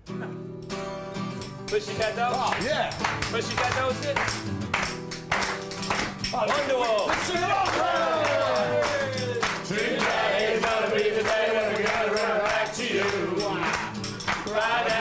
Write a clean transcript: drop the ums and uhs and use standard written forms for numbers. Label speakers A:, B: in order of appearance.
A: Pussycat Dolls?
B: Oh, yeah.
A: Pussycat Dolls shit? Wonderwall. Tonight is gonna be the day when we're gonna run back to you. Right